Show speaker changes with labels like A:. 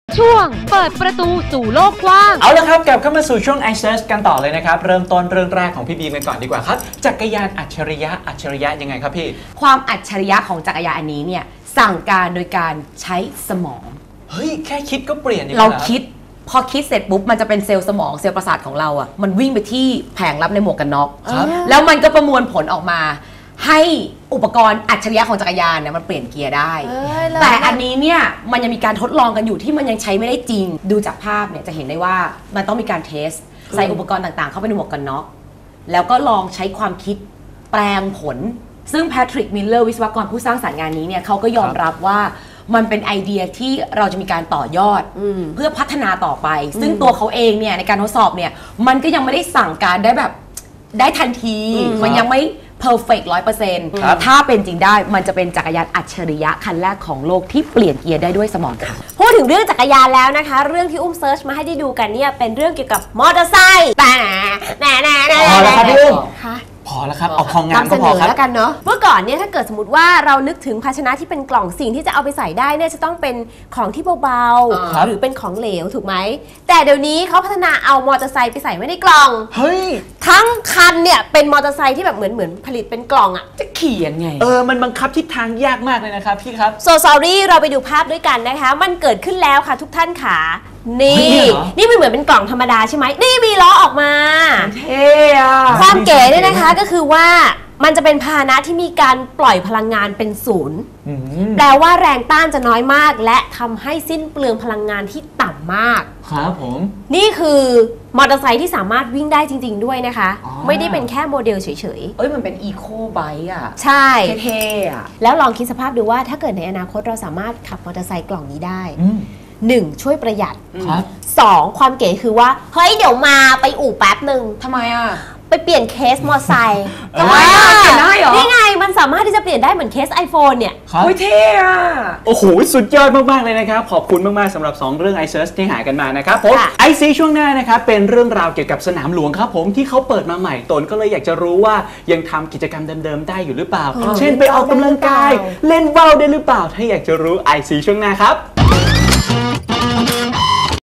A: ช่วงเปิดประตูสู่โลกกว้าง
B: เอาละครับกลับเข้ามาสู่ช่วง i Search กันต่อเลยนะครับเริ่มต้นเรื่องแรกของพี่บีมกันก่อนดีกว่าครับจักรยานอัจฉริยะยังไงครับพี่
C: ความอัจฉริยะของจักรยานอันนี้เนี่ยสั่งการโดยการใช้สมอง
B: เฮ้ยแค่คิดก็เปลี่ยน
C: เราคิดพอคิดเสร็จปุ๊บมันจะเป็นเซลล์สมองเซลล์ประสาทของเราอ่ะมันวิ่งไปที่แผงรับในหมวกกันน็อกแล้วมันก็ประมวลผลออกมาให้อุปกรณ์อัจฉริยะของจักรยานเนี่ยมันเปลี่ยนเกียร์ได้แต่อันนี้เนี่ยมันยังมีการทดลองกันอยู่ที่มันยังใช้ไม่ได้จริงดูจากภาพเนี่ยจะเห็นได้ว่ามันต้องมีการเทสใส่อุปกรณ์ต่างๆเข้าไปในหมวกกันน็อกแล้วก็ลองใช้ความคิดแปลงผลซึ่งแพทริกมิลเลอร์วิศวกรผู้สร้างสรรค์งานนี้เนี่ยเขาก็ยอมรับว่ามันเป็นไอเดียที่เราจะมีการต่อยอดเพื่อพัฒนาต่อไปซึ่งตัวเขาเองเนี่ยในการทดสอบเนี่ยมันก็ยังไม่ได้สั่งการได้แบบได้ทันทีมันยังไม่perfect 100%ถ้าเป็นจริงได้มันจะเป็นจักรยานอัจฉริยะคันแรกของโลกที่เปลี่ยนเกียร์ได้ด้วยสมองค่ะ
D: พูดถึงเรื่องจักรยานแล้วนะคะเรื่องที่อุ้มเซิร์ชมาให้ได้ดูกันเนี่ยเป็นเรื่องเกี่ยวกับมอเตอร์ไซค์แต่
B: พอแล้วครับพี่อุ้มพอแล้วครับเอาพองงานก็พอครับ
D: แล้วกันเนาะเมื่อก่อนเนี่ยถ้าเกิดสมมติว่าเรานึกถึงภาชนะที่เป็นกล่องสิ่งที่จะเอาไปใส่ได้เนี่ยจะต้องเป็นของที่เบาๆหรือเป็นของเหลวถูกไหมแต่เดี๋ยวนี้เขาพัฒนาเอามอเตอร์ไซค์ไปใส่ไว้ในกล่อง
B: เฮ้ย
D: ทั้งคันเนี่ยเป็นมอเตอร์ไซค์ที่แบบเหมือนผลิตเป็นกล่องอะ
C: จะขี่ยังไง
B: มันบังคับทิศทางยากมากเลยนะครับพี่ครับ
D: โซซอรี่เราไปดูภาพด้วยกันนะคะมันเกิดขึ้นแล้วค่ะทุกท่านค่ะนี่มันเหมือนเป็นกล่องธรรมดาใช่ไหมนี่มีล้อออกมา
C: เท่อะ
D: ความเก๋เนี่ยนะคะก็คือว่ามันจะเป็นพาหนะที่มีการปล่อยพลังงานเป็นศูนย์แปลว่าแรงต้านจะน้อยมากและทำให้สิ้นเปลืองพลังงานที่ต่ำมาก
B: ครับผม
D: นี่คือมอเตอร์ไซค์ที่สามารถวิ่งได้จริงๆด้วยนะคะไม่ได้เป็นแค่โมเดลเฉย
C: ๆมันเป็นอีโคไบค์อ่ะ
D: ใช่
C: เท่ๆอ่ะ
D: แล้วลองคิดสภาพดูว่าถ้าเกิดในอนาคตเราสามารถขับมอเตอร์ไซค์กล่องนี้ได้1ช่วยประหยัด2ความเก๋คือว่าเฮ้ยเดี๋ยวมาไปอู่แป๊บหนึ่ง
C: ทำไมอ่ะ
D: ไปเปลี่ยนเคสมอไซค์
C: ทำไมอ่ะเปลี่ยนได้เหรอ
D: นี่ไงมันสามารถที่จะเปลี่ยนได้เหมือนเคส iPhone เนี่ย
C: เท่อะ
B: โอ้โหสุดยอดมากๆเลยนะครับขอบคุณมากๆสำหรับ2เรื่อง i Search ที่หากันมานะครับผม i See ช่วงหน้านะครับเป็นเรื่องราวเกี่ยวกับสนามหลวงครับผมที่เขาเปิดมาใหม่ตนก็เลยอยากจะรู้ว่ายังทำกิจกรรมเดิมๆได้อยู่หรือเปล่าเช่นไปออกกำลังกายเล่นว่าวได้หรือเปล่าถ้าอยากจะรู้ i See ช่วงหน้าครับ